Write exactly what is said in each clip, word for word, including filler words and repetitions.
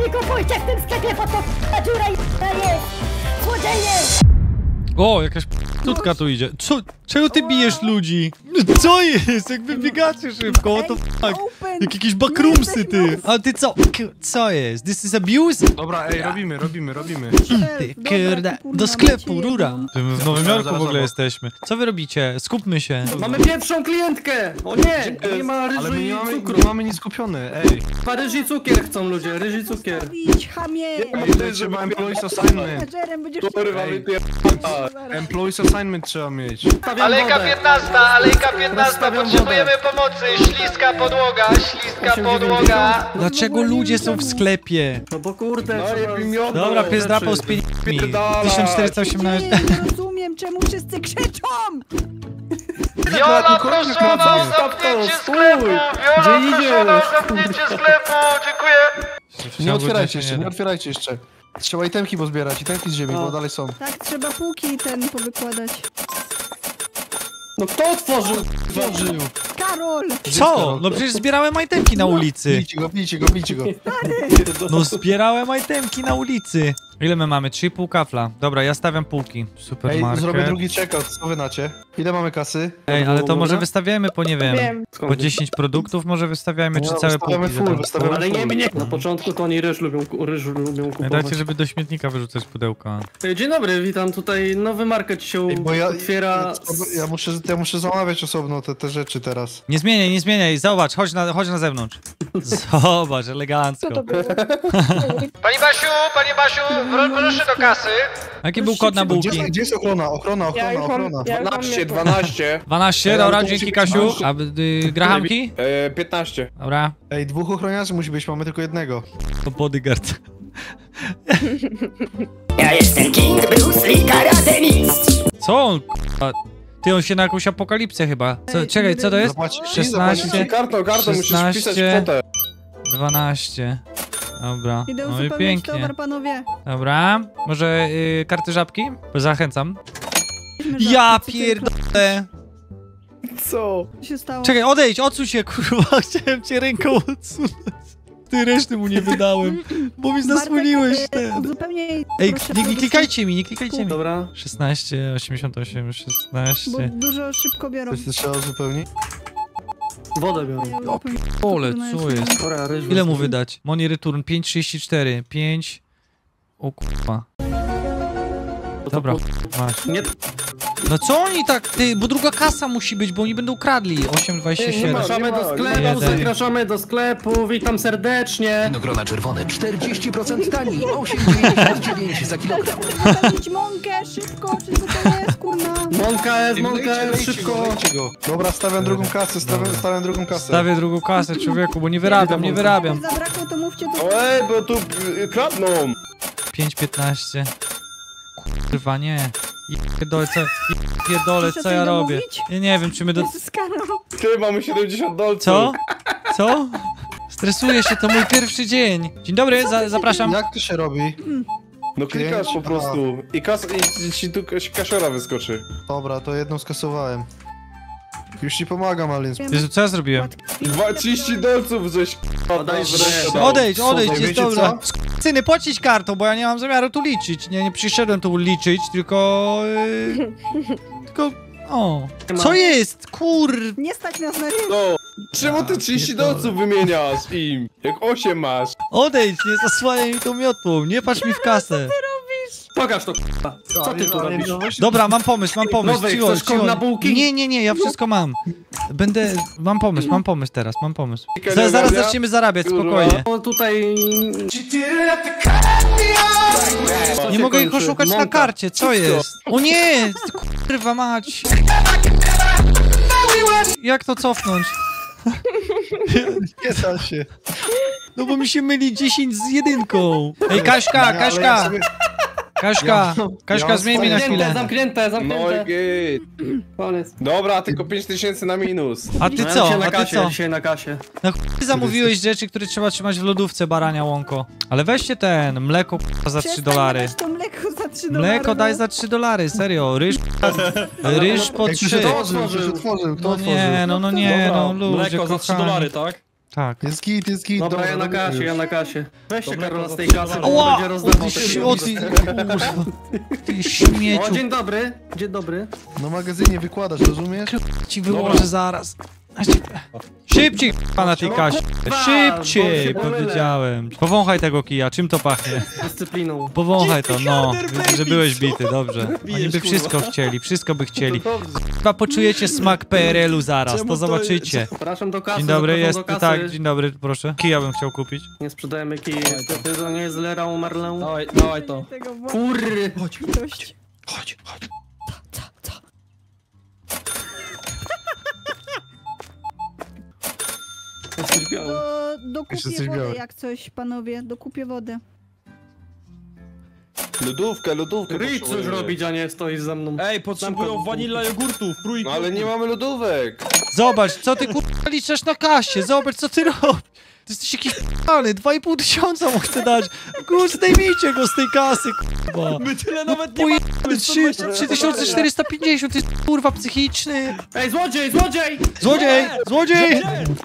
nie kupujcie w tym sklepie, bo to k***a dziura i jest! Złodzieje! O, jakaś p***tutka tu idzie. Co? Czego ty bijesz ludzi? Co jest? Jak wy biegacie szybko, what the fuck? Jak jakieś backroomsy, ty. A ty co? Co jest? This is abuse? Dobra, ej, robimy, robimy, robimy. Ty, kurde. Do sklepu, rura. My w Nowym Jorku w ogóle jesteśmy. Co wy robicie? Skupmy się. Mamy pierwszą klientkę! O nie! Nie ma ryżu Ale my i nie mamy, cukru. nie mamy nic skupione, ej. Chyba ryż i cukier chcą ludzie, ryż i cukier. Idź, chamie! Ej, to trzeba employees assignment. Menedżerem będziesz Ej, employees assignment trzeba mieć. Alejka piętnastna, alejka piętnastna, potrzebujemy pomocy. Śliska podłoga, śliska podłoga. Dlaczego ludzie są w sklepie? No bo kurde, No, Dobra, pies drapał z pieniędzmi. tysiąc czterysta osiemnaście. Nie rozumiem, czemu wszyscy krzyczą! Viola, proszę o zamknięcie sklepu. Viola, proszę o zamknięcie sklepu. Dziękuję. Nie otwierajcie jeszcze, nie otwierajcie jeszcze. Trzeba itemki pozbierać, itemki z ziemi, bo dalej są. Tak, trzeba półki ten powykładać. No kto otworzył? Otworzył. Karol! Co? No przecież zbierałem itemki na ulicy. Bijcie go, bijcie go, bijcie go. No zbierałem itemki na ulicy. Ile my mamy? trzy i pół kafla. Dobra, ja stawiam półki. Ej, Supermarket. zrobię drugi checkout, co wy nacie? Ile mamy kasy? Ej, ale to może wystawiajmy po, nie wiem, Wiem. po dziesięć produktów może wystawiajmy, czy No, całe wystawiamy półki. full, zadam? wystawiamy Ale nie full. mnie. Na początku to oni ryż lubią, ku- ryż lubią kupować. Dajcie, żeby do śmietnika wyrzucać pudełka. Dzień dobry, witam. Tutaj nowy market się Ej, bo ja, otwiera. ja, ja, muszę, ja muszę zamawiać osobno te, te rzeczy teraz. Nie zmieniaj, nie zmieniaj, zobacz, chodź na, chodź na zewnątrz. Zobacz, elegancko. Pani Basiu, pani Basiu, pro- proszę do kasy. Jaki był kod na bułki? Gdzie, gdzie jest ochrona? Ochrona, ochrona, ochrona. dwanaście, dwanaście. dwanaście, dobra, dzięki Kasiu. A y, grahamki? E, piętnaście. Dobra. Ej, dwóch ochroniarzy musi być, mamy tylko jednego. To bodyguard. Ja jestem King Bruce Lee Karate Mistrz! Co on, k***a? Ty, on się na jakąś apokalipsę chyba. Co, czekaj, co to jest? Zapłacić? szesnaście, Kartą, kartą musisz wpisać szesnaście. kwotę. dwanaście. Dobra, Idę no i uzupełniać pięknie. towar, panowie. Dobra, może y, karty żabki? Zachęcam. Weźmy Ja żabkę, co tylko- pierdolę! Co? Co się stało? Czekaj, odejdź, odsuń się, kurwa, chciałem cię ręką odsunąć. Ty reszty mu nie wydałem, bo mi zasłoniłeś Bartek, ten. e, uzupełnij, Ej, proszę, nie, nie produkt- klikajcie mi, nie klikajcie mi. Dobra. szesnaście, osiemdziesiąt osiem, Bo szesnaście. dużo szybko biorą. Coś trzeba uzupełnić? Wodę biorę. Ja uzupełnię. Ole, Trudno co jest? Dobra, ryż Ile mu wezmę. wydać? Money return pięć trzydzieści cztery, pięć. O kurwa. Dobra, masz. Nie, No co oni tak, ty, bo druga kasa musi być, bo oni będą kradli. osiem dwadzieścia siedem. zapraszamy do sklepu, Jeden. zapraszamy do sklepu, witam serdecznie. Winogrona czerwone czterdzieści procent taniej, osiem dziewięćdziesiąt dziewięć za kilogram. Zapalić mąkę, szybko, czy co to jest, kurna? Mąka jest, mąka Lejcie, jest, lejcie szybko. go, lejcie go. Dobra, stawiam drugą kasę, stawiam, stawiam drugą kasę. Stawię drugą kasę, człowieku, bo nie wyrabiam, nie wyrabiam. Jak zabrakło, to mówcie to. Ej, bo tu y, kradną. pięć piętnaście. Kurwa, nie. Pierdolę, co, pierdolę, Muszę co ja coś robię? domówić? Ja nie wiem, czy my do... Jezus, Karol. Ty, mamy siedemdziesiąt dolców. Co? Co? Stresuję się, to mój pierwszy dzień. Dzień dobry, za, zapraszam. Jak to się robi? No klikasz po prostu. I, kas i ci tu kas- kasiora wyskoczy. Dobra, to jedną skasowałem. Już ci pomagam, Alien. Jezu, co ja zrobiłem? Dwa- trzydzieści dolców żeś k***a Daj z rękę. ręką dał. Odejdź, odejdź, Wiecie jest co? dobra. Syny, płacić kartą, bo ja nie mam zamiaru tu liczyć. Nie, nie przyszedłem tu liczyć, tylko... Yy, tylko... O. Co jest? Kur... Nie stać nas na ryż. No, czemu ty trzydzieści dolców wymieniasz im? Jak osiem masz. Odejdź, nie zasłaniaj mi tą miotłą, nie patrz mi w kasę. Pokaż to, k***a. Co ty tu robisz? Dobra, mam pomysł, mam pomysł. Nowej, Cicho, chcesz kod cicho. na bułki? Nie, nie, nie, ja wszystko mam. Będę... Mam pomysł, mam pomysł teraz, mam pomysł. Kilka Zaraz, nie zaraz ogarnia? zaczniemy zarabiać, Kurwa. spokojnie. No tutaj... Co Nie się mogę ich kończy? oszukać na Mąka. karcie, co jest? O nie! Kurwa mać! Jak to cofnąć? Nie da się. No bo mi się myli dziesięć z jedynką. Ej, Kaśka, Nie, ale ja Kaśka! sobie- Kaśka, Ja- Kaśka, ja zmień mi na Zamknięte, chwilę. zamknięte, No i zamknięte. git. Koniec. Dobra, tylko pięć tysięcy na minus. A ty No, ja co? dzisiaj na A ty kasie, co? dzisiaj na kasie. No chuj ty zamówiłeś rzeczy, które trzeba trzymać w lodówce, barania łąko. Ale weźcie ten, mleko k***a, za trzy Przestań dolary. dać to mleko za trzy dolary. Mleko daj no. za trzy dolary, serio. Ryż, ryż po Jak ktoś trzy. otworzył, ktoś otworzył, kto No otworzył? nie, no no nie, no ludzie Mleko za trzy kochani. dolary, tak? Tak. Jest git, jest git. Dobra, ja na dobra, kasie, już. ja na kasie. Weźcie Dobra, Karola to z tej kasy, bo Ała! będzie rozdawał Ty te śmieci, pieniądze. kurwa. Ty O, śmieciu. dzień dobry, dzień dobry. No magazynie wykładasz, rozumiesz? Ci wyłożę zaraz. Szybciej k***a na tej kasie. Szybciej, bo się pomylę. powiedziałem. Powąchaj tego kija, czym to pachnie? Dyscypliną. Powąchaj to, no. Widzę, że byłeś bity, dobrze. Oni by wszystko chcieli, wszystko by chcieli. Chyba poczujecie smak P R L u zaraz, to zobaczycie. Przepraszam do kasy, Dzień dobry, zapraszam jest, do kasy. tak, dzień dobry, proszę. Kija bym chciał kupić. Nie sprzedajemy kij, niestety to nie jest Lerą Merlę. Dawaj, dawaj to. Tego Kurry! Chodź, Dość. chodź, chodź. Co, co? Jesteś biały. Do, dokupię Jeszcze coś wodę białe. jak coś, panowie. Dokupię wodę. Lodówkę, lodówkę Ryj coś potrzebujemy. robić, a nie stoisz ze mną. Ej, potrzebują Zamknij. wanila jogurtów, trójki. No ale nie mamy lodówek. Zobacz, co ty kurwa liczysz na kasie, zobacz co ty robisz. Ty jesteś jakiś p***ny, dwa i pół tysiąca mu chcę dać. Kur, zdejmijcie go z tej kasy, kurwa. My tyle nawet nie Pojebany, mamy. trzy- trzy tysiące czterysta pięćdziesiąt, ty jest kurwa psychiczny. Ej, złodziej, złodziej! Złodziej, złodziej!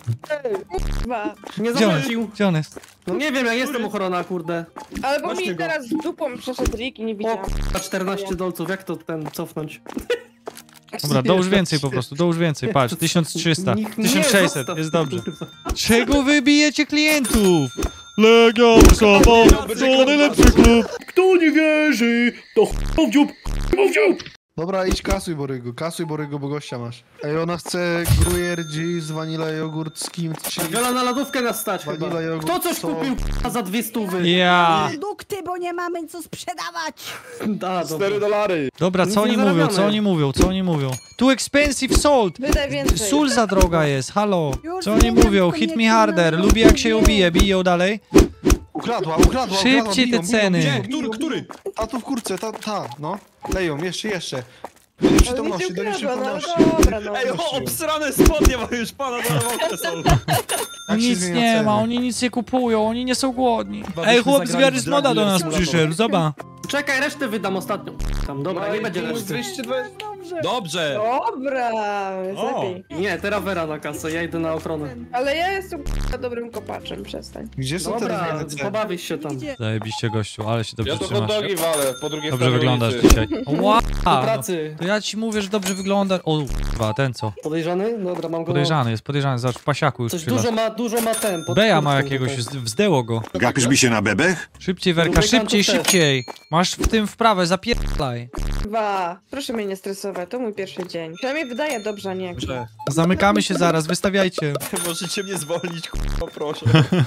Dwa. Nie Gdzie on jest? zapłacił. Gdzie on jest? No nie wiem, ja jestem ochrona, kurde. Ale bo Weźcie mi go. teraz z dupą przeszedł Rick i nie O, widziałam. k***a, czternaście dolców, jak to ten cofnąć? Dobra, dołóż więcej po prostu, dołóż więcej, patrz, tysiąc trzysta, Nikt nie tysiąc sześćset, zostaw. jest dobrze. Czego wy bijecie klientów? Legia Warszawa, to najlepszy klub. Kto nie wierzy, to ch***ł w dziób, ch***ł w dziób. Dobra, idź kasuj Borygo, kasuj Borygo, bo gościa masz. Ej, ona chce gruyère z vanilla jogurt z kimchi. Wiela na lodówkę nas stać chyba. Vanilla jogurt, Kto coś co? kupił k***a, za dwie stówy? Ja. Produkty, bo nie mamy co sprzedawać. Da, dobra. cztery dolary. Dobra, Nic co nie oni mówią, zarabiamy. co oni mówią, co oni mówią? Too expensive salt! Wydaj więcej. Sól za droga jest, halo! Już Co oni zmieniam, mówią? tylko Hit nie me harder, chcę lubię jak się nie. ubije, biją dalej. Ukradła, ukradła, Szybciej ukradła, te biją, biją, ceny. biją, Nie, biją, który, który? Ta tu w kurce, ta, ta, no. Leją, jeszcze, jeszcze. Do Ale mi się nieprzytomności, do ukradła, no nieprzytomności. dobra, no. Ej, o, obsrane spodnie ma już pana na rękę są. Tak się Nic zmienia nie ceny. ma, oni nic nie kupują, oni nie są głodni. Chyba Ej, byśmy chłop z zagrali wiary w z moda do nas Dragula przyszedł, zobacz. Czekaj, resztę wydam ostatnią. Tam, dobra, nie będzie reszty. dwieście dwadzieścia. Dobrze. Dobrze. Dobra, jest O. lepiej. Nie, teraz Vera na kasę, ja idę na ochronę. Ale ja jestem k***a dobrym kopaczem, przestań. Gdzie są te Dobra, ręce? pobawisz się tam. Idzie. Zajebiście gościu, ale się dobrze Ja to hot trzymasz. dogi walę, po drugiej Dobrze stronie wyglądasz ulicy. dzisiaj. Wow, Do pracy. to ja ci mówię, że dobrze wyglądasz. O, kurwa, ten co? Podejrzany? Dobra, mam go. Podejrzany jest, podejrzany, zobacz, w pasiaku już Coś trzyma. dużo ma, dużo ma ten. pod Beja ma kurtką jakiegoś, tutaj. z- wzdęło go. Gapisz mi się na bebech? Szybciej, Werka, Lubię szybciej, kantów też. szybciej. Masz w tym wprawę, zapierdalaj. Dwa. Proszę mnie nie stresować, to mój pierwszy dzień. Przynajmniej wydaje dobrze, a nie jak... Dobrze. Zamykamy się zaraz, wystawiajcie. Możecie mnie zwolnić, k***a, proszę.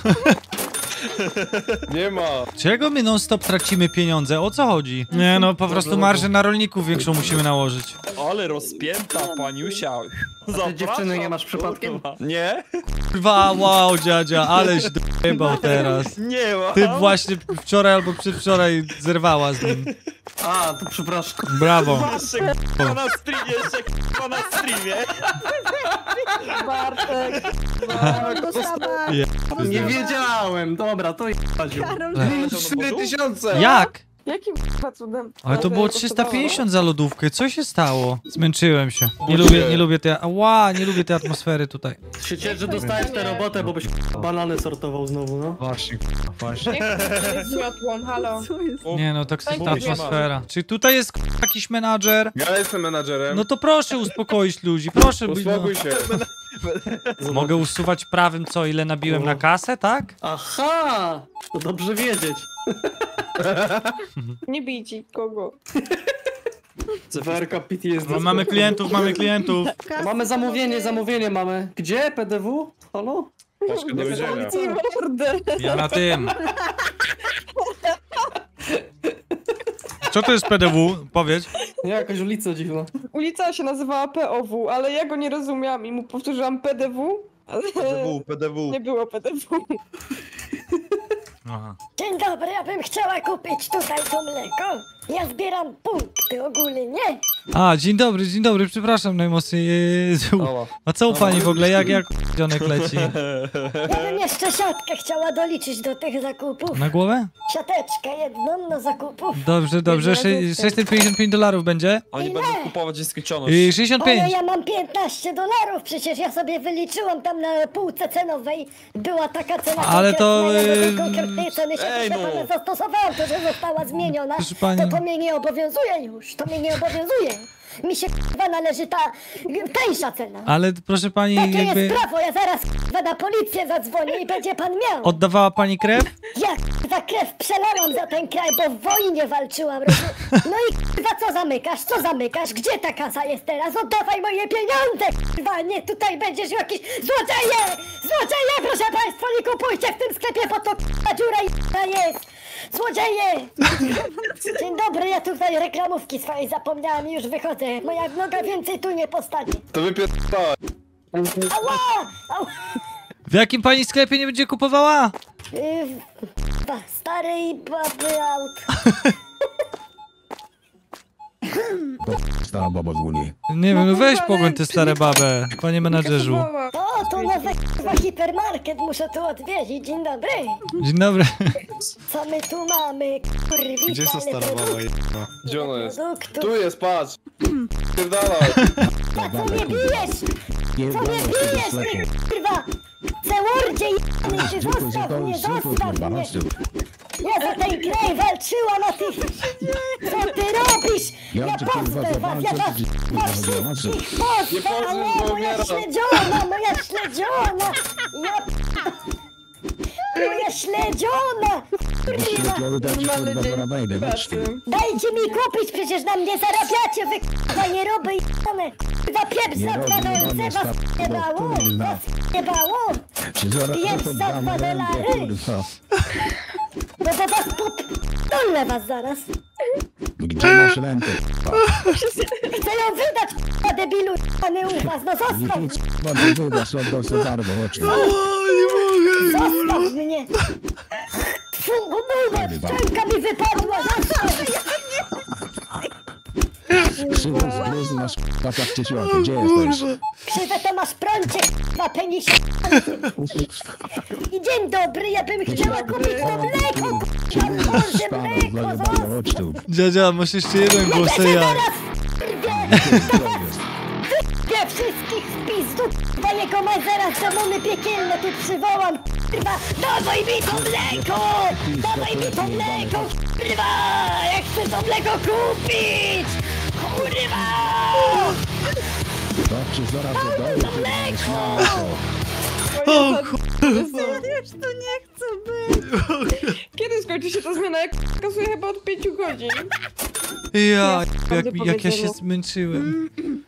Nie ma. Czego my non stop tracimy pieniądze? O co chodzi? Nie no, po prostu marżę na rolników większą musimy nałożyć. Ale rozpięta paniusia. Ty dziewczyny nie masz przypadkiem? Kurwa. Nie? Kurwa, wow, dziadzia, aleś dojebał teraz. Nie ma. Ty właśnie wczoraj albo przedwczoraj zerwała z nim. A, to przepraszam. Brawo. Jeszcze k***a na streamie, jeszcze k***a na streamie. Bartek. Dostawa. Je- Nie wiedziałem. Dobra, to jebać. Karol, cztery tysiące. Jak? Jakim k***a cudem? Ale to było kosztowało? trzysta pięćdziesiąt za lodówkę, co się stało? Zmęczyłem się. Nie lubię, nie lubię tej, ała, nie lubię tej atmosfery tutaj. Się cieszę, że dostałeś tę robotę, bo byś k***a, banany sortował znowu, no. Właśnie, właśnie. Niech to jest zmiotłą, halo. co jest? Nie no, toksyczna Tak, nie ma. atmosfera. Czy tutaj jest k***a, jakiś menadżer? Ja jestem menadżerem. No to proszę uspokoić ludzi, proszę być. No. Uspokój się. Mogę usuwać prawym co, ile nabiłem na kasę, tak? Aha! To dobrze wiedzieć. Nie bijcie kogo. Werka P T S D. No, mamy klientów, mamy klientów. Kasy, Mamy zamówienie, panowie. zamówienie mamy. Gdzie? P D W? Halo? Paczkę do więzienia. Mordę. Ja na tym. Co to jest P D W? Powiedz. Nie, jakaś ulica dziwna. Ulica się nazywała P O W, ale ja go nie rozumiałam i mu powtórzyłam P D W, ale P D W, P D W. nie było P D W. Aha. Dzień dobry, ja bym chciała kupić tutaj to mleko. Ja zbieram punkty ogólnie, nie? A, dzień dobry, dzień dobry, przepraszam najmocniej. Jezu. A co u pani w ogóle, jak, jak dzionek leci? Ja bym jeszcze siatkę chciała doliczyć do tych zakupów. Na głowę? Siateczkę jedną na zakupów. Dobrze, dobrze, Sze- sześćset pięćdziesiąt pięć dolarów będzie? Oni Ile? będą kupować nieskończoność. Yy, sześćdziesiąt Ale pięć. ja mam piętnaście dolarów, przecież ja sobie wyliczyłam tam na półce cenowej. Była taka cena Ale to, konkretna, ja do tej yy, konkretnej ceny się ej, proszę no. pana zastosowałam, to że została zmieniona. Proszę pani. To to mnie nie obowiązuje już, to mnie nie obowiązuje. Mi się k***wa należy ta y, tańsza cena. Ale proszę pani, Takie jakby... jest prawo, ja zaraz k***wa na policję zadzwonię i będzie pan miał. Oddawała pani krew? Ja za krew przelałam za ten kraj, bo w wojnie walczyłam, rozumiesz? No i k***wa co zamykasz, co zamykasz? Gdzie ta kasa jest teraz? Oddawaj moje pieniądze, k***wa, nie tutaj będziesz jakiś złodzieje! Złodzieje, proszę państwa, nie kupujcie w tym sklepie, bo to k***wa dziura i jest! Złodzieje! Dzień dobry, ja tutaj reklamówki swojej zapomniałam i już wychodzę. Moja noga więcej tu nie postanie. To wypierdalaj. Ała! Ała! W jakim pani sklepie nie będzie kupowała? Yy, k***wa, starej baby aut. Stała baba w Unii. Nie wiem, no weź pogoń tę stare babę, panie menadżerzu. O, to nowy k***wa hipermarket, muszę tu odwiedzić. Dzień dobry. Dzień dobry. Co my tu mamy? Kurwica, Gdzie jest ta stara baba jedna? Gdzie ona jest? Produktu. Tu jest, patrz. Pierdalaj. A co mnie bijesz? Co mnie bijesz, ty kurwa? Cełordzie jebany, ty zostaw mnie, zostaw mnie. Ja za ten kraj walczyłam, a ty... Co ty robisz? Ja pozwę was, ja was, was wszystkich pozwę, ale moja śledziona, moja śledziona. Ja... Moja śledziona! Dajcie mi kupić, przecież na mnie zarabiacie, wy k***a nie roby jane! Chyba pieprz za dwa dolce, was nie bało? Was nie bało? Pieprz za dwa dolary? No to was podolę was zaraz! Gdzie masz rękę? Chcę ją wydać, k***a debilu, jany u was, no zostaw! Wydasz od dosyć darmo, oczy. Zostaw mnie! Fungu bulwa, szczęka mi wypadła, zostaw! Krzywą zgryzł masz pata w ciesiłach. Gdzie jesteś? Krzywę to masz prącie, k***a penisie! I dzień dobry, ja bym chciała kupić to mleko, k***a, Boże, mleko, zostaw! Dziadzia, masz jeszcze jeden głos, Ja ja. zaraz wypię wszystkich w pizdu, k***a, jego ma zaraz demony piekielne tu przywołam, k***a, dawaj mi to mleko! Dawaj mi to mleko, k***a, ja chcę to mleko kupić! Kurwa! Dobrze, zaraz dodaję. To mleko! O, Ja już tu nie chcę być. Kiedy skończy się ta zmiana? Jak kasuję chyba od pięciu godzin. ja, jak, Prawdę jak ja się powiedzenia. zmęczyłem.